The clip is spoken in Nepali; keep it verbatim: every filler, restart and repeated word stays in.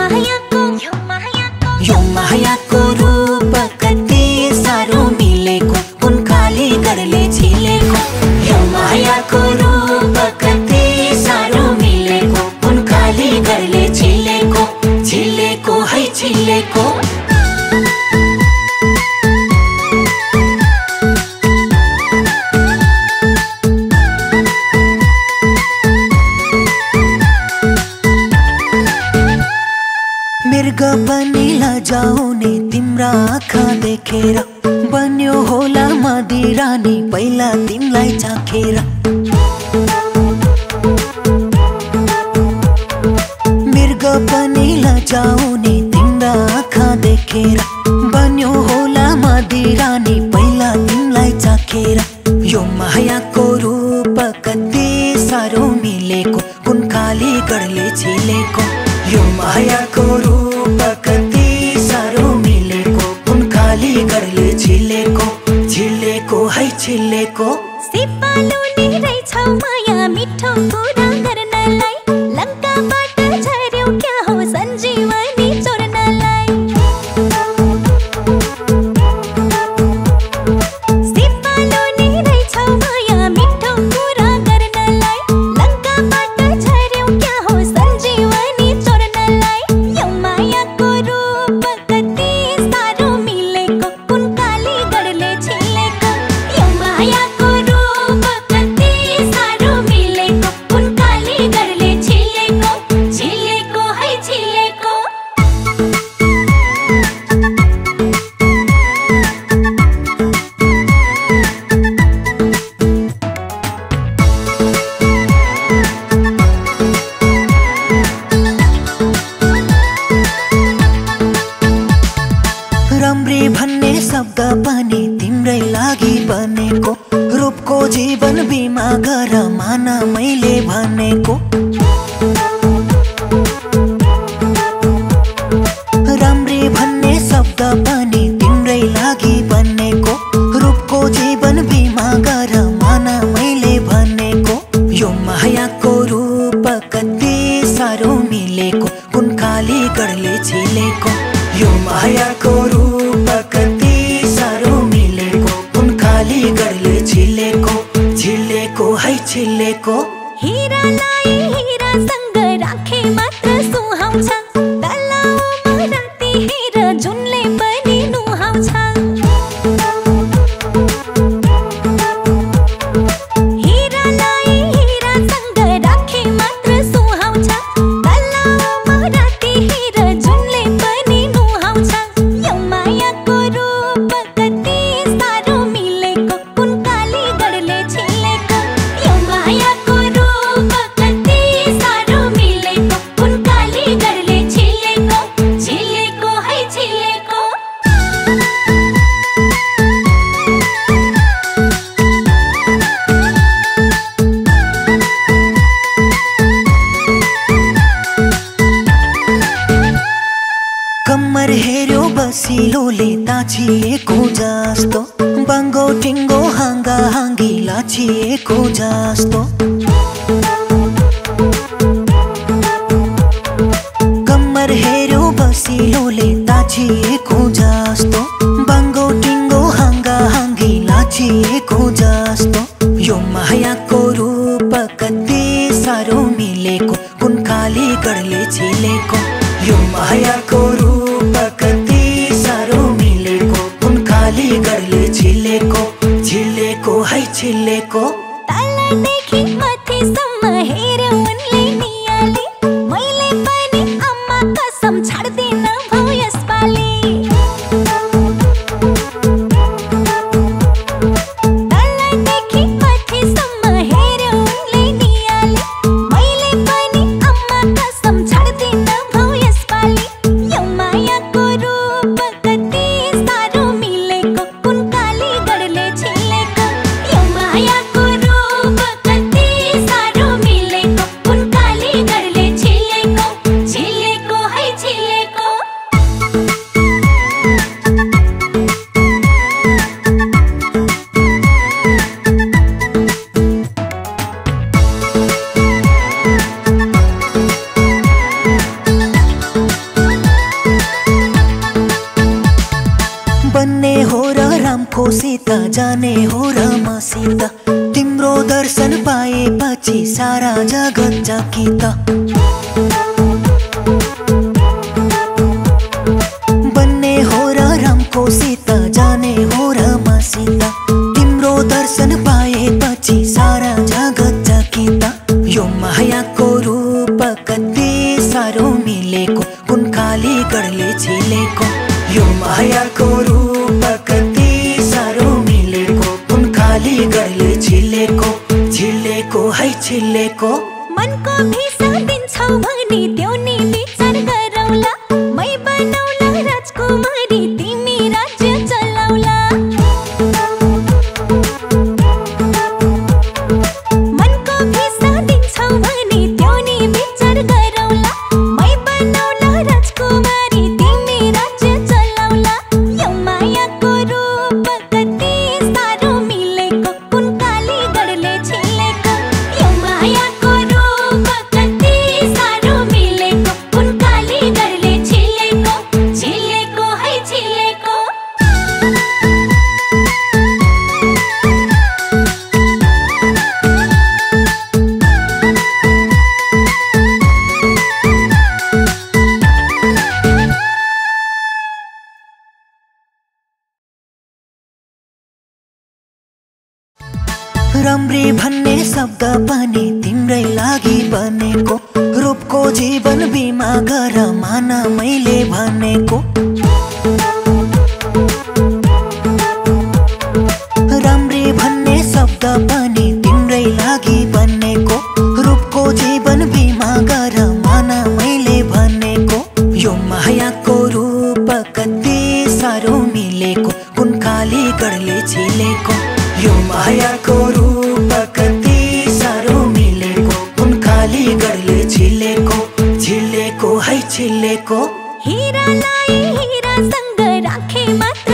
मायाको यो मायाको रूप कति साह्रो मिलेको, उनखाली गरले छिलेको। यो मायाको रूप कति साह्रो मिलेको, उनखाली गरले छिलेको। छिलेको है छिलेको। मृग पनि लजाउने तिम्रा आँखा देखेर, बन्यो होला मदिरा नि पहिला तिमलाई चाखेर। मृग पनि लजाउने तिम्रा आँखा देखेर, बन्यो होला मदिरा नि पहिला तिमलाई चाखेर। यो मायाको रूप कति साह्रो मिलेको, उनखाली गढले छिलेको। यो मायाको रूप कति साह्रो मिलेको, उनखाली गढले छिलेको। छिलेको है छिलेको। सिपालु नि रहेछौ माया मिठो कुरा गर्नलाई, लङ्काबाट झर्यौ क्या हो सञ्जीवनी चोर्नलाई। सिपालु नि रहेछौ माया मिठो कुरा गर्नलाई, लङ्काबाट झर्यौ क्या हो सञ्जीवनी चोर्नलाई। यो मायाको रूप कति साह्रो मिलेको, उनखाली गढले छिलेको। यो मायाको रूप कति साह्रो मिलेको, उनखाली गढले छिलेको। छिलेको है छिलेको। राम्री भन्ने शब्द पनि तिम्रै लागि बनेको, रूपको जीवन बिमा गर मान मैले भनेको। राम्री भन्ने शब्द पनि तिम्रै लागि बनेको, रूपको जीवन बिमा गर मान मैले भनेको। यो मायाको रूप कति साह्रो मिलेको, उनखाली गढले छिलेको। यो मायाको रूप कति साह्रो मिलेको, उनखाली गढले छिलेको। छिलेको है छिलेको। हिरालाई हिरासँग राखे मात्र सुहाउँछ, तलाउमा राति हेर जुनले पनि नुहाउँछ। हिरालाई हिरासँग राखे मात्र सुहाउँछ, तलाउमा राति हेर जुनले पनि नुहाउँछ। यो मायाको रूप कति साह्रो मिलेको, उनखाली गढले छिलेको। यो मायाको रूप कति साह्रो मिलेको, उनखाली गढले छिलेको। छिलेको है छिलेको। कम्मर हेर्यो बसिलोले ताछिएको जस्तो, बाङ्गो टिङ्गो हाँगा हाँगी लाछिएको जस्तो। कम्मर हेर्यो बसिलोले ताछिएको जस्तो, बाङ्गो टिङ्गो हाँगा हाँगी लाछिएको जस्तो। यो मायाको रूप कति साह्रो मिलेको, उनखाली गढले छिलेको। यो मायाको रूप कति साह्रो मिलेको, उनखाली गढले छिलेको। छिलेको है छिलेको। तलदेखि माथिसम्म हेर्यो उनले नियाली, मैले पनि आमा कसम छाड्दिन भौ यसपालि। तलदेखि माथिसम्म हेर्यो उनले नियाली, मैले पनि आमा कसम छाड्दिन भौ यसपालि। यो मायाको रूप कति साह्रो मिलेको, उनखाली गढले छिलेको। यो मायाको जाने हो र मसित। तिम्रो दर्शन पाएपछि सारा जगत जाकी त। बन्ने हो र रामको सीता जाने हो र मसित। तिम्रो दर्शन पाएपछि सारा जगत जाकी त। यो मायाको रूप कति साह्रो मिलेको कुन काली गढले छिलेको। यो मायाको रूप कति साह्रो मिलेको कुन काली गढले छिलेको। छिलेको है छिलेको। मनको भिसा दिन्छौ भने देउनी विचार गरौला। मै बनाउला राजकुमारी तिमी राज्य चलाउला। मनको भिसा दिन्छौ भने देउनी विचार गरौला। मै बनाउला राजकुमारी तिमी राज्य चलाउला। यो मायाको रूप कति साह्रो मिलेको कुन काली गढले छिलेको। यो मायाको रूप कति साह्रो मिलेको कुन काली गढले छिलेको। छिलेको है छिलेको। राम्री भन्ने शब्द पनि तिम्रै लागि बनेको। रूपको जीवन बिमा गर मान मैले भनेको। राम्री भन्ने शब्द पनि तिम्रै लागि बनेको। रूपको जीवन बिमा गर मान मैले भनेको। यो मायाको रूप कति साह्रो मिलेको कुन काली गढले छिलेको। यो मायाको रूप कति साह्रो मिलेको कुन काली गढले छिलेको। छिलेको है छिलेको। हिरालाई हिरासँग राखे मात्र